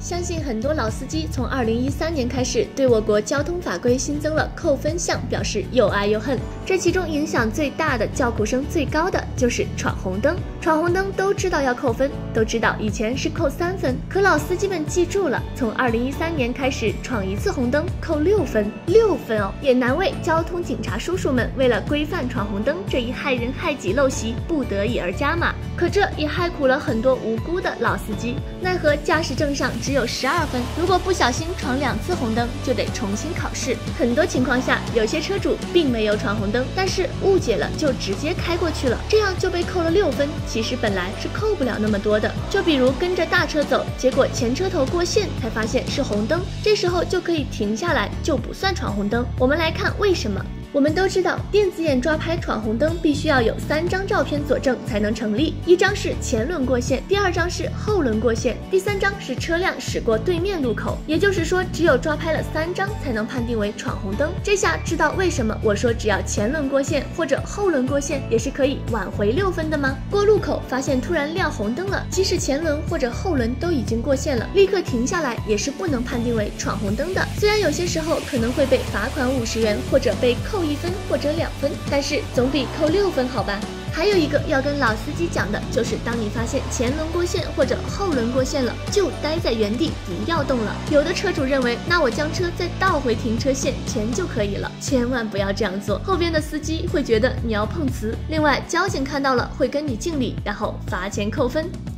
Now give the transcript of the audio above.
相信很多老司机从2013年开始对我国交通法规新增了扣分项，表示又爱又恨。这其中影响最大的、叫苦声最高的就是闯红灯。闯红灯都知道要扣分，都知道以前是扣3分，可老司机们记住了，从2013年开始闯一次红灯扣6分，6分哦，也难为交通警察叔叔们为了规范闯红灯这一害人害己陋习不得已而加码。可这也害苦了很多无辜的老司机，奈何驾驶证上只有12分，如果不小心闯2次红灯，就得重新考试。很多情况下，有些车主并没有闯红灯，但是误解了就直接开过去了，这样就被扣了6分。其实本来是扣不了那么多的，就比如跟着大车走，结果前车头过线才发现是红灯，这时候就可以停下来，就不算闯红灯。我们来看为什么。我们都知道，电子眼抓拍闯红灯必须要有3张照片佐证才能成立，一张是前轮过线，第2张是后轮过线，第3张是车辆驶过对面路口。也就是说，只有抓拍了3张才能判定为闯红灯。这下知道为什么我说只要前轮过线或者后轮过线也是可以挽回6分的吗？过路口发现突然亮红灯了，即使前轮或者后轮都已经过线了，立刻停下来也是不能判定为闯红灯的。虽然有些时候可能会被罚款50元或者被扣1分或者2分，但是总比扣6分好吧。还有一个要跟老司机讲的，就是当你发现前轮过线或者后轮过线了，就待在原地不要动了。有的车主认为，那我将车再倒回停车线前就可以了，千万不要这样做，后边的司机会觉得你要碰瓷。另外，交警看到了会跟你敬礼，然后罚钱扣分。